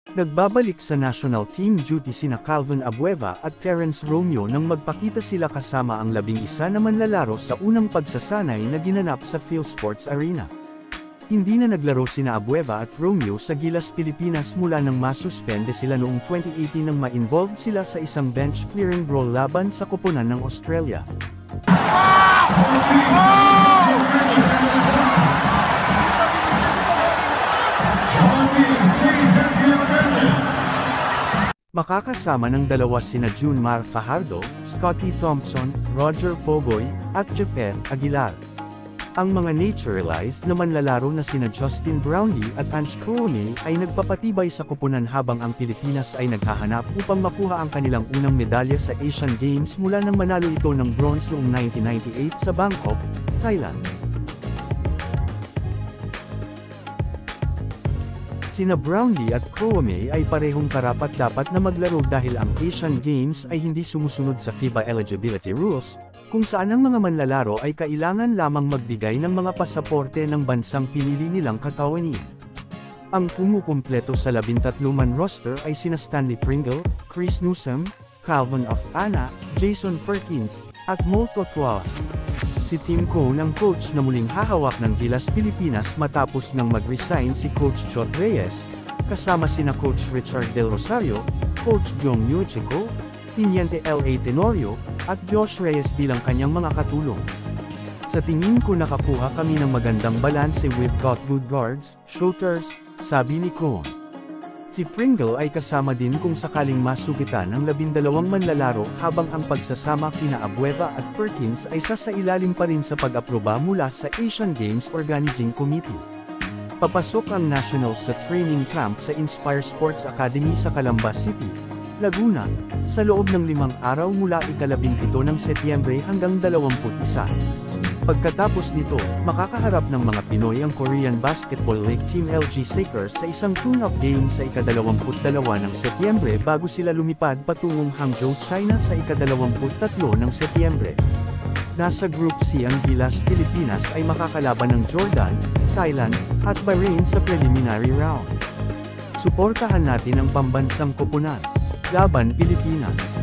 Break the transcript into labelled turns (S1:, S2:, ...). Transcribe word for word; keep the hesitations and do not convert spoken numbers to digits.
S1: Nagbabalik sa national team duty sina Calvin Abueva at Terence Romeo nang magpakita sila kasama ang labing isa na manlalaro sa unang pagsasanay na ginanap sa PhilSports Arena. Hindi na naglaro sina Abueva at Romeo sa Gilas Pilipinas mula nang masuspende sila noong twenty eighteen nang ma-involved sila sa isang bench clearing brawl laban sa koponan ng Australia. Makakasama ng dalawa sina Junmar Fajardo, Scotty Thompson, Roger Pogoy, at Jeper Aguilar. Ang mga naturalized na manlalaro na sina Justin Brownlee at Ange Crone ay nagpapatibay sa koponan habang ang Pilipinas ay naghahanap upang makuha ang kanilang unang medalya sa Asian Games mula nang manalo ito ng bronze noong nineteen ninety-eight sa Bangkok, Thailand. Sina Brownlee at Crone ay parehong karapat-dapat na maglaro dahil ang Asian Games ay hindi sumusunod sa FIBA eligibility rules, kung saan ang mga manlalaro ay kailangan lamang magbigay ng mga pasaporte ng bansang pinili nilang katawanin. Ang kumukumpleto sa labintatlo man roster ay sina Stanley Pringle, Chris Newsome, Calvin Ofana, Jason Perkins, at Mo Totwa. Si Tim Cone ang coach na muling hahawak ng Gilas Pilipinas matapos nang mag-resign si Coach Chot Reyes, kasama sina Coach Richard Del Rosario, Coach Jong Yuchico, Tiniente L A Tenorio, at Josh Reyes bilang kanyang mga katulong. Sa tingin ko nakakuha kami ng magandang balanse, we've got good guards, shooters, sabi ni Cone. Si Pringle ay kasama din kung sakaling masukitan ng labindalawang manlalaro habang ang pagsasama kina Abueva at Perkins ay sasailalim pa rin sa pag-aproba mula sa Asian Games Organizing Committee. Papasok ang national sa training camp sa Inspire Sports Academy sa Calamba City, Laguna, sa loob ng limang araw mula ikalabing-pito ng Setyembre hanggang dalawampu't isa. Pagkatapos nito, makakaharap ng mga Pinoy ang Korean Basketball League Team L G Sakers sa isang tune-up game sa ikadalawamput dalawa ng Setyembre bago sila lumipad patungong Hangzhou, China sa ikadalawamput tatlo ng Setyembre. Nasa Group C ang Gilas Pilipinas ay makakalaban ng Jordan, Thailand, at Bahrain sa preliminary round. Suportahan natin ang pambansang koponan. Laban Pilipinas!